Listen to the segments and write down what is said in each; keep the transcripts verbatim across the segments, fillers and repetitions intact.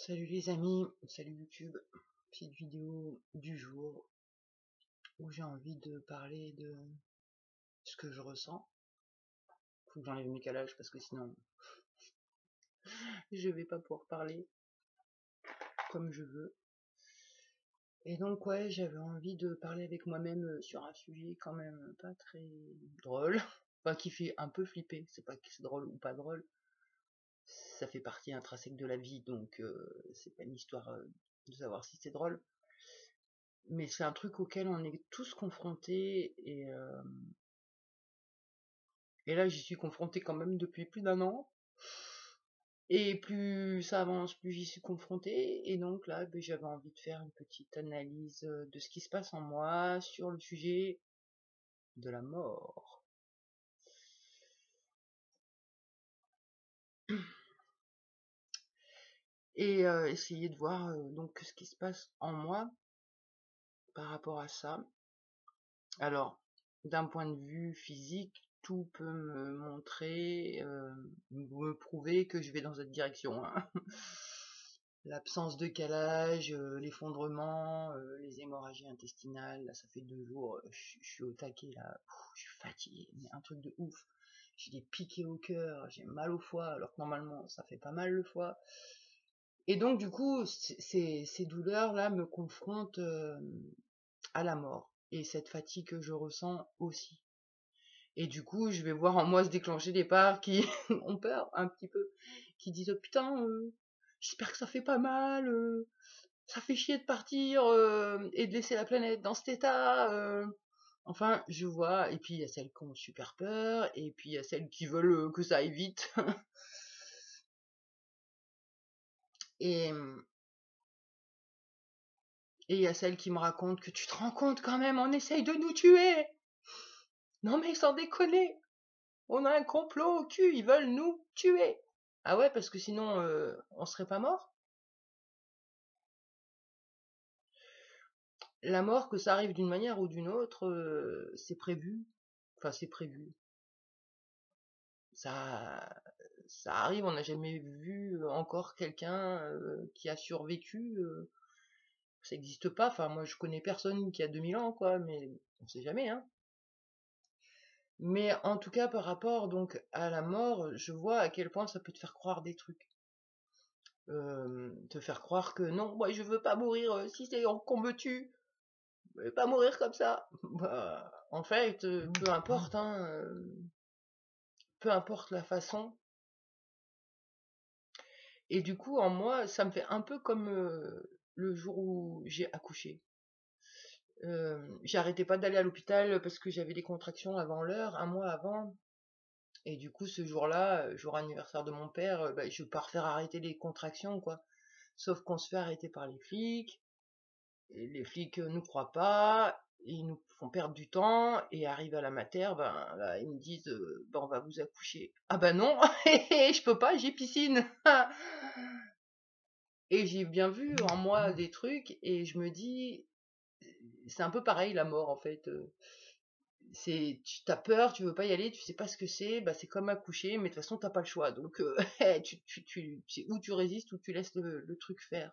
Salut les amis, salut YouTube, petite vidéo du jour où j'ai envie de parler de ce que je ressens. Faut que j'enlève mes calages parce que sinon je vais pas pouvoir parler comme je veux. Et donc ouais, j'avais envie de parler avec moi-même sur un sujet quand même pas très drôle, enfin qui fait un peu flipper, c'est pas que c'est drôle ou pas drôle, ça fait partie intrinsèque de la vie, donc euh, c'est pas une histoire euh, de savoir si c'est drôle. Mais c'est un truc auquel on est tous confrontés et, euh, et là j'y suis confrontée quand même depuis plus d'un an. Et plus ça avance, plus j'y suis confrontée. Et donc là, ben, j'avais envie de faire une petite analyse de ce qui se passe en moi sur le sujet de la mort. Et euh, essayer de voir euh, donc ce qui se passe en moi par rapport à ça. Alors, d'un point de vue physique, tout peut me montrer, euh, me prouver que je vais dans cette direction, hein. L'absence de calage, euh, l'effondrement, euh, les hémorragies intestinales, là ça fait deux jours, euh, je je suis au taquet là, Pff, je suis fatigué, mais un truc de ouf. J'ai des piquets au cœur, j'ai mal au foie, alors que normalement ça fait pas mal le foie. Et donc du coup, c- ces, ces douleurs-là me confrontent euh, à la mort. Et cette fatigue que je ressens aussi. Et du coup, je vais voir en moi se déclencher des parts qui ont peur un petit peu, qui disent oh, putain, euh, j'espère que ça fait pas mal, euh, ça fait chier de partir euh, et de laisser la planète dans cet état. euh. Enfin, je vois, et puis il y a celles qui ont super peur, et puis il y a celles qui veulent euh, que ça aille vite. et et il y a celles qui me racontent que tu te rends compte quand même, on essaye de nous tuer. Non mais sans déconner, on a un complot au cul, ils veulent nous tuer. Ah ouais, parce que sinon, euh, on serait pas mort. La mort, que ça arrive d'une manière ou d'une autre, euh, c'est prévu. Enfin, c'est prévu. Ça, ça arrive, on n'a jamais vu encore quelqu'un euh, qui a survécu. euh, ça n'existe pas. Enfin, moi, je connais personne qui a deux mille ans, quoi, mais on sait jamais, hein. Mais en tout cas, par rapport donc à la mort, je vois à quel point ça peut te faire croire des trucs. Euh, te faire croire que non, moi je veux pas mourir, euh, si c'est qu'on me tue, je veux pas mourir comme ça. Bah, en fait, euh, peu importe, hein, euh, peu importe la façon. Et du coup, en moi, ça me fait un peu comme euh, le jour où j'ai accouché. Euh, j'arrêtais pas d'aller à l'hôpital parce que j'avais des contractions avant l'heure, un mois avant. Et du coup, ce jour-là, euh, jour anniversaire de mon père, euh, bah, je pars faire arrêter les contractions, quoi. Sauf qu'on se fait arrêter par les flics. Et les flics euh, nous croient pas. Ils nous font perdre du temps. Et arrivent à la mater, ben là, ils me disent, euh, ben, on va vous accoucher. Ah ben non, je peux pas, j'ai piscine. Et j'ai bien vu en moi des trucs et je me dis, c'est un peu pareil la mort en fait. euh, C'est, tu as peur, tu veux pas y aller, tu sais pas ce que c'est, bah c'est comme accoucher, mais de toute façon t'as pas le choix. Donc euh, tu, tu, tu, c'est où tu résistes ou tu laisses le, le truc faire.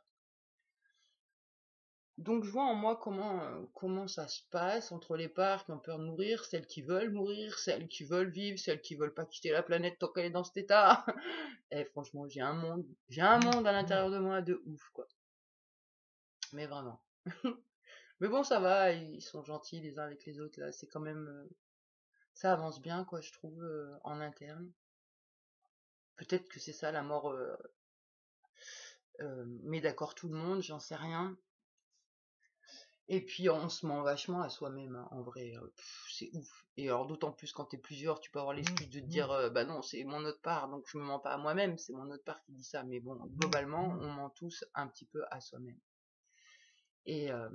Donc je vois en moi comment euh, comment ça se passe entre les parts qui ont peur de mourir, celles qui veulent mourir, celles qui veulent vivre, celles qui veulent pas quitter la planète tant qu'elle est dans cet état. Et franchement, j'ai un monde, j'ai un monde à l'intérieur de moi de ouf quoi. Mais vraiment. Mais bon, ça va, ils sont gentils les uns avec les autres, là, c'est quand même... euh, ça avance bien, quoi, je trouve, euh, en interne. Peut-être que c'est ça, la mort, euh, euh, met d'accord tout le monde, j'en sais rien. Et puis, on se ment vachement à soi-même, hein, en vrai, euh, pff, c'est ouf. Et alors, d'autant plus quand t'es plusieurs, tu peux avoir l'excuse de te dire, euh, bah non, c'est mon autre part, donc je me mens pas à moi-même, c'est mon autre part qui dit ça. Mais bon, globalement, on ment tous un petit peu à soi-même. Et euh,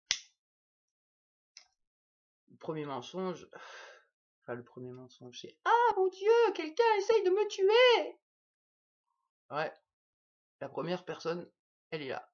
le premier mensonge... Enfin, le premier mensonge, c'est ah mon Dieu, quelqu'un essaye de me tuer! Ouais, la première personne, elle est là.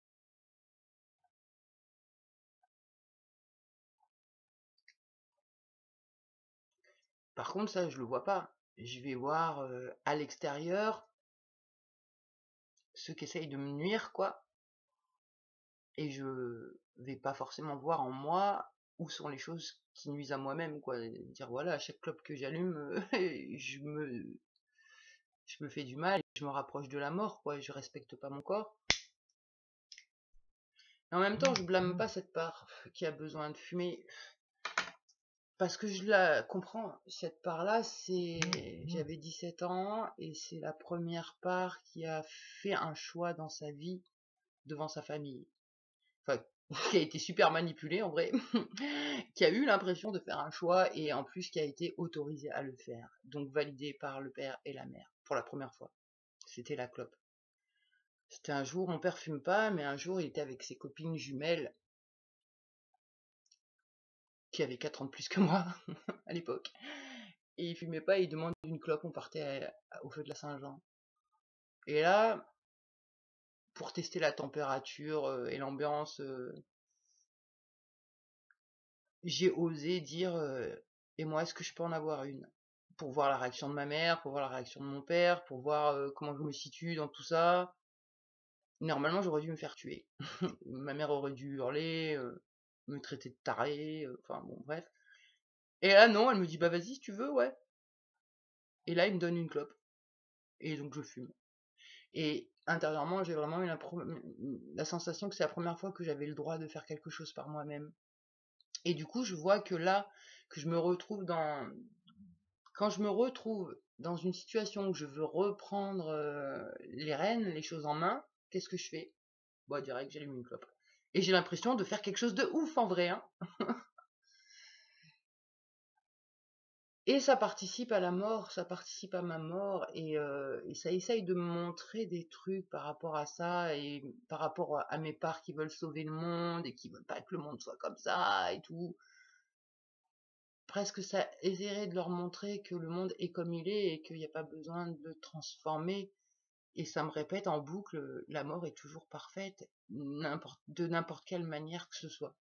Par contre, ça, je le vois pas. Je vais voir euh, à l'extérieur ceux qui essayent de me nuire, quoi. Et je vais pas forcément voir en moi où sont les choses qui nuisent à moi-même, quoi. Dire voilà, à chaque clope que j'allume, je me je me fais du mal, je me rapproche de la mort, quoi, et je respecte pas mon corps. Et en même temps, je blâme pas cette part qui a besoin de fumer, parce que je la comprends. Cette part-là, c'est, j'avais dix-sept ans, et c'est la première part qui a fait un choix dans sa vie devant sa famille. Enfin, qui a été super manipulée en vrai, qui a eu l'impression de faire un choix, et en plus qui a été autorisé à le faire. Donc validé par le père et la mère, pour la première fois. C'était la clope. C'était un jour, mon père fume pas, mais un jour il était avec ses copines jumelles, qui avaient quatre ans de plus que moi, à l'époque. Et il fumait pas, il demande une clope, on partait à- à- au feu de la Saint-Jean. Et là, pour tester la température euh, et l'ambiance, euh, j'ai osé dire euh, et moi, est-ce que je peux en avoir une? Pour voir la réaction de ma mère, pour voir la réaction de mon père, pour voir euh, comment je me situe dans tout ça. Normalement, j'aurais dû me faire tuer. Ma mère aurait dû hurler, euh, me traiter de taré, euh, enfin bon, bref. Et là, non, elle me dit, bah vas-y, si tu veux, ouais. Et là, il me donne une clope. Et donc, je fume. Et intérieurement, j'ai vraiment eu la, la sensation que c'est la première fois que j'avais le droit de faire quelque chose par moi-même. Et du coup, je vois que là, que je me retrouve dans... Quand je me retrouve dans une situation où je veux reprendre euh, les rênes, les choses en main, qu'est-ce que je fais? Bon, direct, j'allume une clope. Et j'ai l'impression de faire quelque chose de ouf en vrai, hein. Et ça participe à la mort, ça participe à ma mort, et, euh, et ça essaye de me montrer des trucs par rapport à ça, et par rapport à, à mes parts qui veulent sauver le monde, et qui veulent pas que le monde soit comme ça, et tout. Presque ça essaierait de leur montrer que le monde est comme il est, et qu'il n'y a pas besoin de le transformer. Et ça me répète en boucle, la mort est toujours parfaite, n'importe, de n'importe quelle manière que ce soit.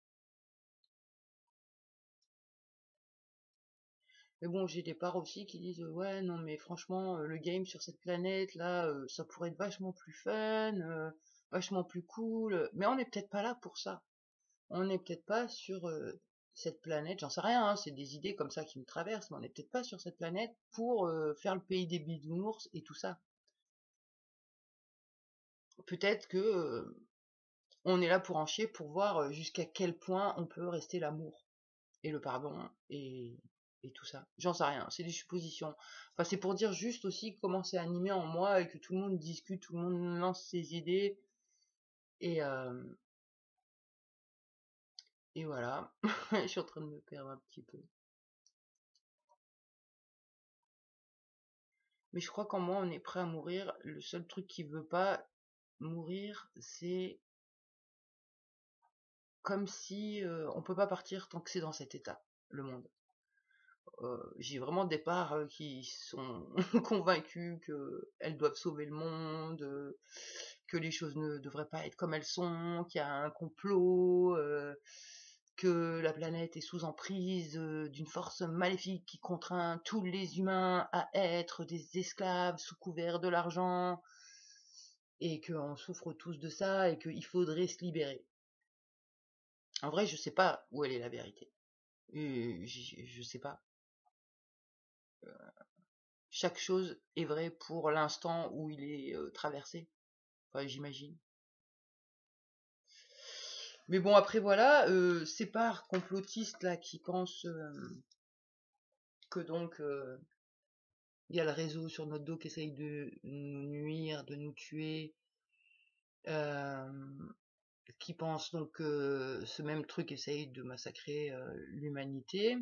Mais bon, j'ai des parts aussi qui disent euh, ouais, non, mais franchement, euh, le game sur cette planète là, euh, ça pourrait être vachement plus fun, euh, vachement plus cool. Mais on n'est peut-être pas là pour ça. On n'est peut-être pas sur euh, cette planète, j'en sais rien, hein, c'est des idées comme ça qui me traversent, mais on n'est peut-être pas sur cette planète pour euh, faire le pays des bisounours et tout ça. Peut-être que euh, on est là pour en chier, pour voir euh, jusqu'à quel point on peut rester l'amour et le pardon et, et tout ça. J'en sais rien, c'est des suppositions. Enfin, c'est pour dire juste aussi comment c'est animé en moi et que tout le monde discute, tout le monde lance ses idées. Et, euh, et voilà, je suis en train de me perdre un petit peu. Mais je crois qu'en moi, on est prêt à mourir. Le seul truc qui veut pas mourir, c'est comme si euh, on peut pas partir tant que c'est dans cet état, le monde. Euh, j'ai vraiment des parts euh, qui sont convaincues qu'elles doivent sauver le monde, euh, que les choses ne devraient pas être comme elles sont, qu'il y a un complot, euh, que la planète est sous emprise euh, d'une force maléfique qui contraint tous les humains à être des esclaves sous couvert de l'argent, et qu'on souffre tous de ça, et qu'il faudrait se libérer. En vrai, je sais pas où elle est la vérité. Euh, je, je sais pas. Chaque chose est vraie pour l'instant où il est euh, traversé. Enfin, j'imagine. Mais bon, après voilà, euh, ces parts complotistes là qui pensent euh, que donc euh, il y a le réseau sur notre dos qui essaye de nous nuire, de nous tuer, euh, qui pensent donc que ce même truc essaye de massacrer euh, l'humanité,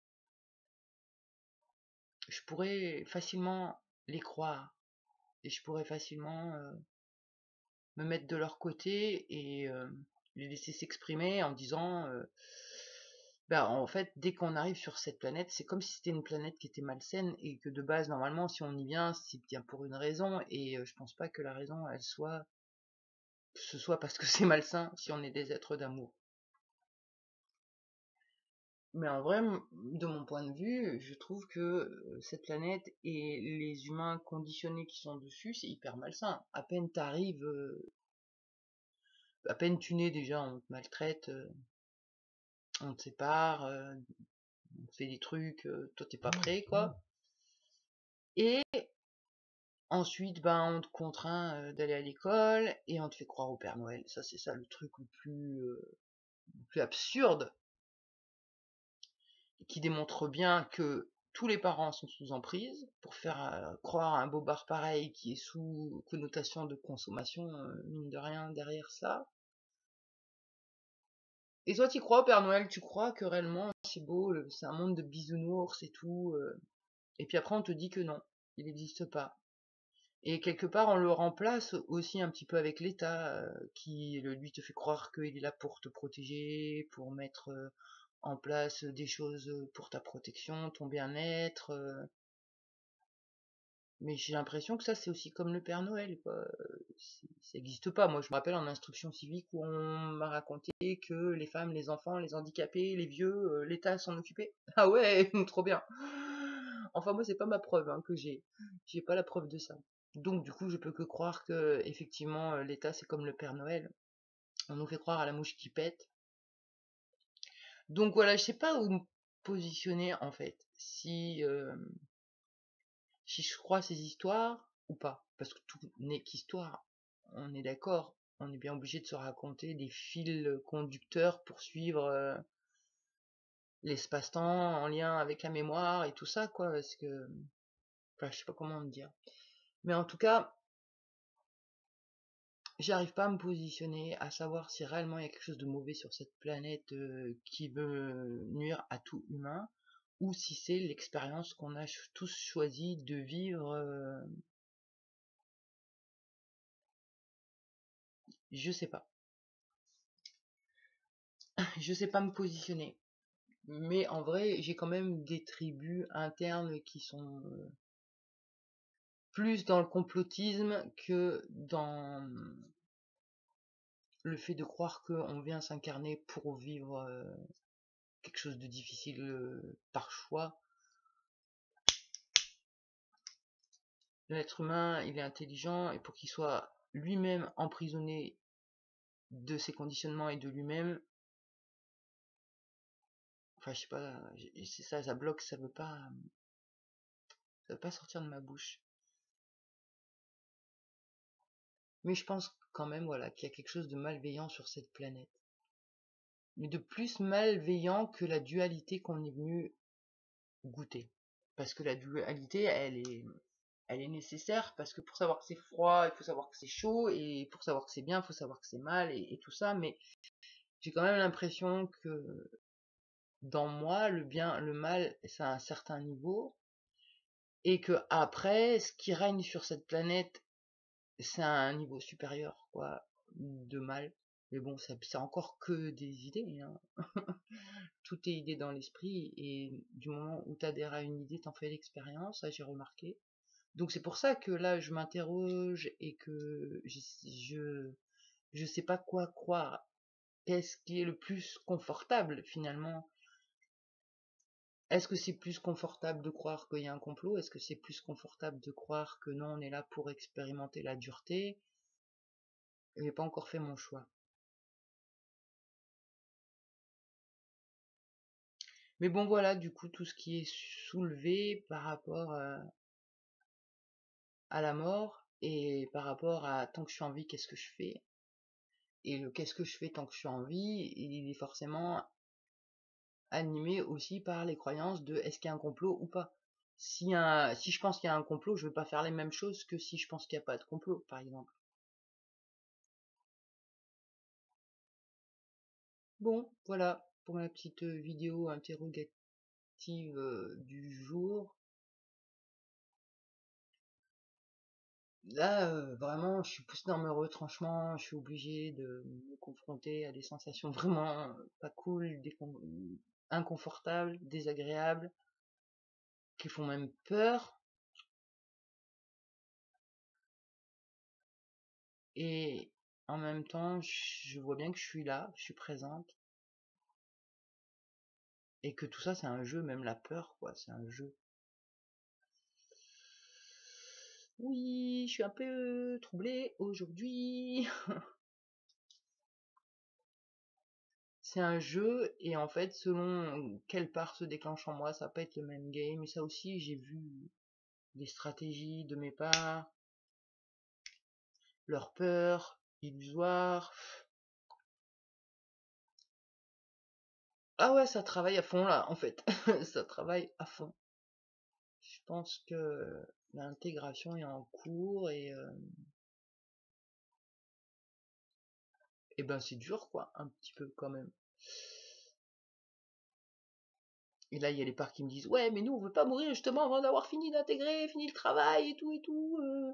je pourrais facilement les croire et je pourrais facilement euh, me mettre de leur côté et euh, les laisser s'exprimer en disant euh, bah en fait dès qu'on arrive sur cette planète c'est comme si c'était une planète qui était malsaine et que de base normalement si on y vient c'est bien pour une raison et euh, je pense pas que la raison elle soit que ce soit parce que c'est malsain si on est des êtres d'amour. Mais en vrai, m- de mon point de vue, je trouve que euh, cette planète et les humains conditionnés qui sont dessus, c'est hyper malsain. À peine t'arrives, euh, à peine tu nais déjà, on te maltraite, euh, on te sépare, euh, on te fait des trucs, euh, toi t'es pas prêt, quoi. Et ensuite, ben, on te contraint euh, d'aller à l'école et on te fait croire au Père Noël. Ça, c'est ça le truc le plus, euh, le plus absurde, qui démontre bien que tous les parents sont sous emprise pour faire euh, croire à un bobard pareil qui est sous connotation de consommation, euh, mine de rien, derrière ça. Et toi, tu crois au Père Noël, tu crois que réellement c'est beau, le- c'est un monde de bisounours et tout. euh, et puis après, on te dit que non, il n'existe pas. Et quelque part, on le remplace aussi un petit peu avec l'État, euh, qui le- lui te fait croire qu'il est là pour te protéger, pour mettre euh, en place des choses pour ta protection, ton bien-être. euh. Mais j'ai l'impression que ça, c'est aussi comme le Père Noël, quoi. Euh, c'est- Ça n'existe pas. Moi, je me rappelle en instruction civique où on m'a raconté que les femmes, les enfants, les handicapés, les vieux, euh, l'État s'en occupait. Ah ouais, trop bien. Enfin, moi, c'est pas ma preuve hein, que j'ai. J'ai pas la preuve de ça. Donc, du coup, je peux que croire que, effectivement, euh, l'État, c'est comme le Père Noël. On nous fait croire à la mouche qui pète. Donc voilà, je sais pas où me positionner, en fait. Si, euh, si je crois ces histoires ou pas. Parce que tout n'est qu'histoire. On est d'accord. On est bien obligé de se raconter des fils conducteurs pour suivre euh, l'espace-temps en lien avec la mémoire et tout ça, quoi. Parce que, enfin, je sais pas comment me dire. Mais en tout cas, j'arrive pas à me positionner, à savoir si réellement il y a quelque chose de mauvais sur cette planète euh, qui veut nuire à tout humain, ou si c'est l'expérience qu'on a ch- tous choisi de vivre. euh, je sais pas. Je sais pas me positionner. Mais en vrai, j'ai quand même des tribus internes qui sont euh, plus dans le complotisme que dans le fait de croire qu'on vient s'incarner pour vivre euh, quelque chose de difficile euh, par choix. L'être humain, il est intelligent et pour qu'il soit lui-même emprisonné de ses conditionnements et de lui-même, enfin je sais pas, c'est ça, ça bloque, ça veut pas, ça veut pas sortir de ma bouche. Mais je pense quand même, voilà, qu'il y a quelque chose de malveillant sur cette planète. Mais de plus malveillant que la dualité qu'on est venu goûter. Parce que la dualité, elle est, elle est nécessaire, parce que pour savoir que c'est froid, il faut savoir que c'est chaud, et pour savoir que c'est bien, il faut savoir que c'est mal, et, et tout ça, mais j'ai quand même l'impression que dans moi, le bien, le mal, c'est à un certain niveau, et que après, ce qui règne sur cette planète, c'est à un niveau supérieur, quoi, de mal. Mais bon, c'est c'est encore que des idées, hein. Tout est idée dans l'esprit, et du moment où t'adhères à une idée, t'en fais l'expérience, ça j'ai remarqué. Donc c'est pour ça que là, je m'interroge et que je, je, je sais pas quoi croire. Qu'est-ce qui est le plus confortable finalement? Est-ce que c'est plus confortable de croire qu'il y a un complot? Est-ce que c'est plus confortable de croire que non, on est là pour expérimenter la dureté? J'ai pas encore fait mon choix. Mais bon, voilà, du coup, tout ce qui est soulevé par rapport euh, à la mort et par rapport à tant que je suis en vie, qu'est-ce que je fais? Et le qu'est-ce que je fais tant que je suis en vie, il est forcément animé aussi par les croyances de est-ce qu'il y a un complot ou pas. Si, un, si je pense qu'il y a un complot, je vais pas faire les mêmes choses que si je pense qu'il n'y a pas de complot, par exemple. Bon, voilà pour ma petite euh, vidéo interrogative euh, du jour. Là, euh, vraiment, je suis poussé dans mes retranchements, je suis obligé de me confronter à des sensations vraiment euh, pas cool, décon- inconfortables, désagréables, qui font même peur. Et en même temps, je vois bien que je suis là, je suis présente. Et que tout ça, c'est un jeu, même la peur, quoi, c'est un jeu. Oui, je suis un peu troublée aujourd'hui. C'est un jeu, et en fait, selon quelle part se déclenche en moi, ça peut être le même game. Et ça aussi, j'ai vu des stratégies de mes parts, leur peur, illusoire. Ah ouais, ça travaille à fond là, en fait. Ça travaille à fond. Je pense que l'intégration est en cours, et, euh, et ben c'est dur, quoi, un petit peu quand même. Et là, il y a les parts qui me disent, ouais, mais nous, on veut pas mourir justement avant d'avoir fini d'intégrer, fini le travail et tout et tout. euh.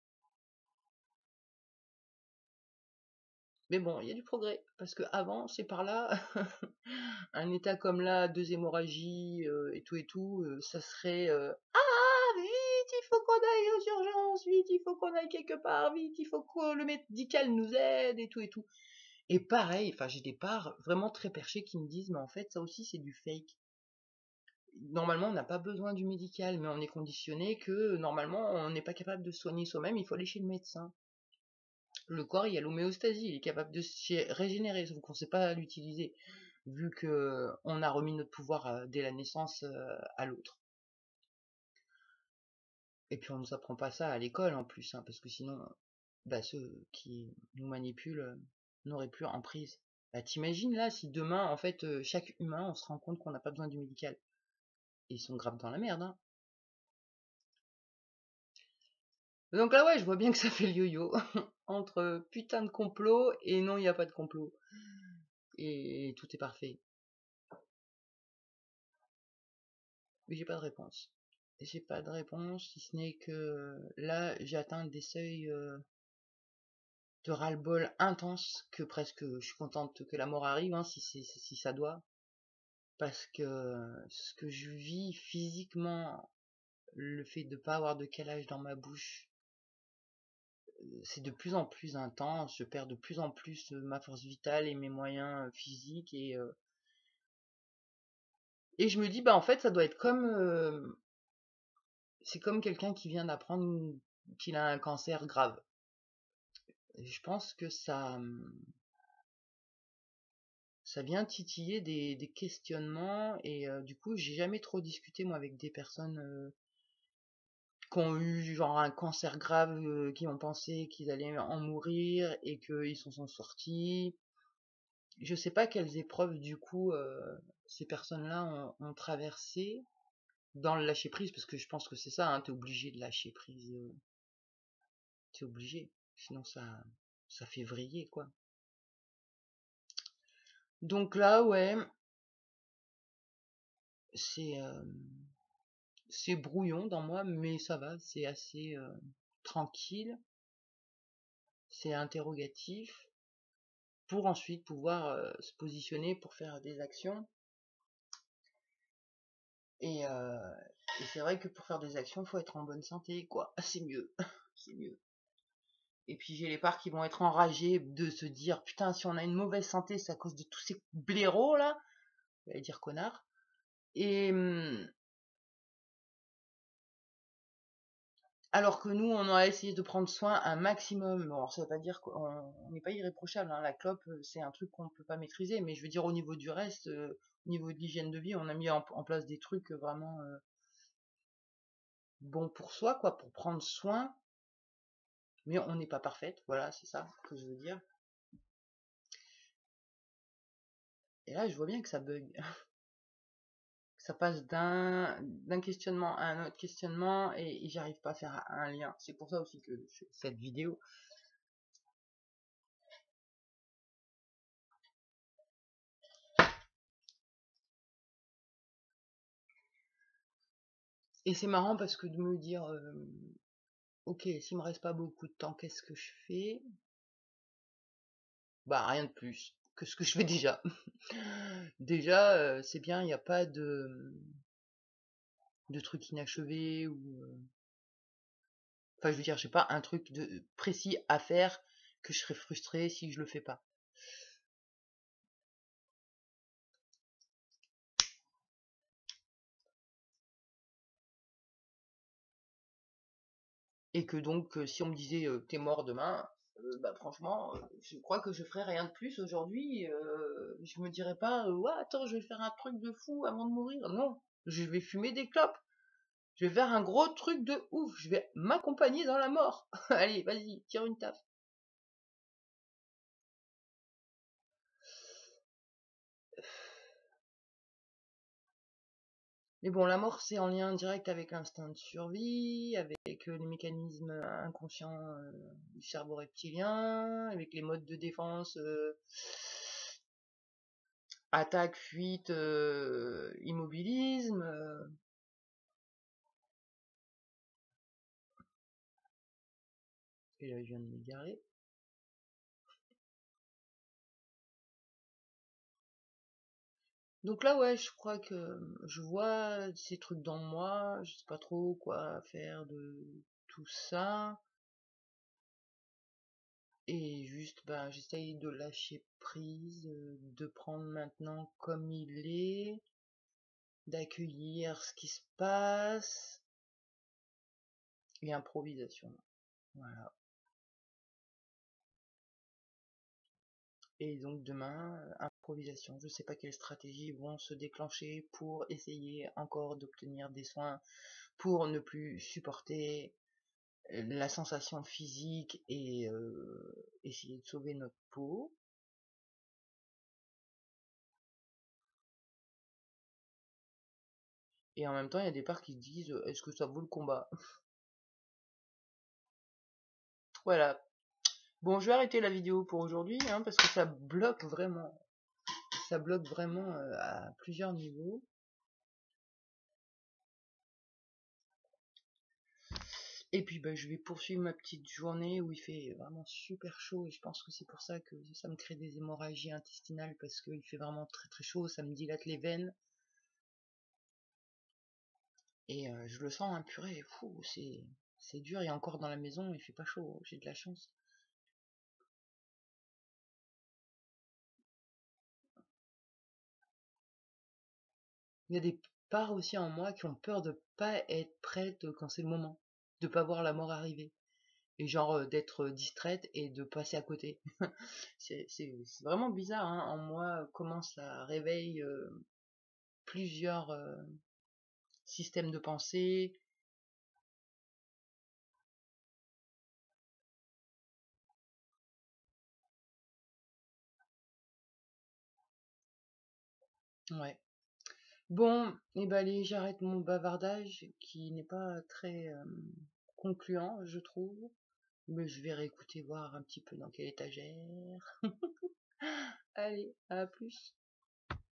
Mais bon, il y a du progrès, parce que avant, c'est par là, un état comme là, deux hémorragies euh, et tout et tout, euh, ça serait euh, ah vite, il faut qu'on aille aux urgences, vite, il faut qu'on aille quelque part, vite, il faut que le médical nous aide et tout et tout. Et pareil, enfin j'ai des parts vraiment très perchées qui me disent, mais en fait, ça aussi c'est du fake. Normalement, on n'a pas besoin du médical, mais on est conditionné que normalement, on n'est pas capable de se soigner soi-même, il faut aller chez le médecin. Le corps, il y a l'homéostasie, il est capable de se régénérer, sauf qu'on ne sait pas l'utiliser, vu que on a remis notre pouvoir euh, dès la naissance euh, à l'autre. Et puis on nous apprend pas ça à l'école en plus, hein, parce que sinon, bah, ceux qui nous manipulent euh, n'auraient plus emprise. Bah, t'imagines là, si demain, en fait, euh, chaque humain, on se rend compte qu'on n'a pas besoin du médical. Ils sont grave dans la merde, hein. Donc là, ouais, je vois bien que ça fait le yo-yo entre putain de complot et non, il n'y a pas de complot. Et tout est parfait. Mais j'ai pas de réponse. J'ai pas de réponse, si ce n'est que là, j'ai atteint des seuils euh, de ras-le-bol intense, que presque je suis contente que la mort arrive, hein, si, c'est- si ça doit. Parce que ce que je vis physiquement, le fait de pas avoir de calage dans ma bouche, c'est de plus en plus intense, je perds de plus en plus euh, ma force vitale et mes moyens euh, physiques, et, euh, et je me dis, bah en fait, ça doit être comme, euh, c'est comme quelqu'un qui vient d'apprendre qu'il a un cancer grave. Et je pense que ça, ça vient titiller des, des questionnements, et euh, du coup, j'ai jamais trop discuté moi avec des personnes euh, qui ont eu genre un cancer grave, euh, qui ont pensé qu'ils allaient en mourir et qu'ils s'en sont sortis. Je sais pas quelles épreuves du coup euh, ces personnes-là ont, ont traversé dans le lâcher prise, parce que je pense que c'est ça, hein, t'es obligé de lâcher prise, euh, t'es obligé, sinon ça, ça fait vriller quoi. Donc là, ouais, c'est euh, c'est brouillon dans moi, mais ça va, c'est assez euh, tranquille, c'est interrogatif, pour ensuite pouvoir euh, se positionner pour faire des actions. Et, euh, et c'est vrai que pour faire des actions, il faut être en bonne santé, quoi. C'est mieux, c'est mieux. Et puis j'ai les parts qui vont être enragées de se dire, putain, si on a une mauvaise santé, c'est à cause de tous ces blaireaux là, j'allais dire connard. Et hum, alors que nous, on a essayé de prendre soin un maximum. Bon, ça veut pas dire qu'on n'est pas irréprochable, hein. La clope, euh, c'est un truc qu'on peut pas maîtriser. Mais je veux dire, au niveau du reste, euh, au niveau de l'hygiène de vie, on a mis en, en place des trucs vraiment euh, bons pour soi, quoi, pour prendre soin. Mais on n'est pas parfaite, voilà, c'est ça que je veux dire. Et là, je vois bien que ça bug. Ça passe d'un d'un questionnement à un autre questionnement, et, et j'arrive pas à faire un lien. C'est pour ça aussi que je fais cette vidéo. Et c'est marrant parce que de me dire, euh, ok, s'il me reste pas beaucoup de temps, qu'est-ce que je fais? Bah rien de plus que ce que je fais déjà. Déjà, euh, c'est bien, il n'y a pas de, de trucs inachevés, ou... euh, enfin, je veux dire, j'ai pas un truc de, précis à faire que je serais frustrée si je le fais pas. Et que donc, euh, si on me disait euh, t'es mort demain, euh, bah franchement, euh, je crois que je ferais rien de plus aujourd'hui. Euh, je me dirais pas, euh, ouais, attends, je vais faire un truc de fou avant de mourir. Non, je vais fumer des clopes. Je vais faire un gros truc de ouf. Je vais m'accompagner dans la mort. Allez, vas-y, tire une taf. Mais bon, la mort, c'est en lien direct avec l'instinct de survie, avec euh, les mécanismes inconscients euh, du cerveau reptilien, avec les modes de défense, euh, attaque, fuite, euh, immobilisme. euh. Et là, je viens de m'égarer. Donc là, ouais, je crois que je vois ces trucs dans moi, je sais pas trop quoi faire de tout ça. Et juste, bah, j'essaye de lâcher prise, euh, de prendre maintenant comme il est, d'accueillir ce qui se passe, et improvisation. Voilà. Et donc demain, euh, improvisation. Je sais pas quelles stratégies vont se déclencher pour essayer encore d'obtenir des soins, pour ne plus supporter euh, la sensation physique et euh, essayer de sauver notre peau. Et en même temps, il y a des parts qui se disent, euh, est-ce que ça vaut le combat? Voilà. Bon, je vais arrêter la vidéo pour aujourd'hui, hein, parce que ça bloque vraiment. Ça bloque vraiment euh, à plusieurs niveaux. Et puis bah, je vais poursuivre ma petite journée où il fait vraiment super chaud. Et je pense que c'est pour ça que ça me crée des hémorragies intestinales, parce qu'il fait vraiment très très chaud. Ça me dilate les veines. Et euh, je le sens, hein, purée. Fou, c'est c'est dur. Et encore dans la maison, il fait pas chaud. J'ai de la chance. Il y a des parts aussi en moi qui ont peur de pas être prête quand c'est le moment. De pas voir la mort arriver. Et genre euh, d'être distraite et de passer à côté. c'est c'est- c'est vraiment bizarre, hein, en moi, comment ça réveille euh, plusieurs euh, systèmes de pensée. Ouais. Bon, et ben allez, j'arrête mon bavardage qui n'est pas très euh, concluant, je trouve. Mais je vais réécouter, voir un petit peu dans quelle étagère. Allez, à plus.